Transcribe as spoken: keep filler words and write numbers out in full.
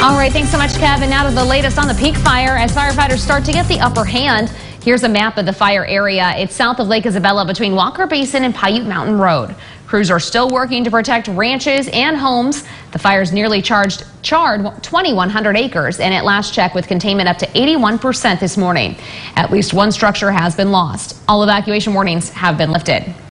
All right, thanks so much, Kevin. Now to the latest on the Peak Fire as firefighters start to get the upper hand. Here's a map of the fire area. It's south of Lake Isabella between Walker Basin and Paiute Mountain Road. Crews are still working to protect ranches and homes. The fire's nearly charged, charred twenty-one hundred acres, and at last check with containment up to eighty-one percent this morning. At least one structure has been lost. All evacuation warnings have been lifted.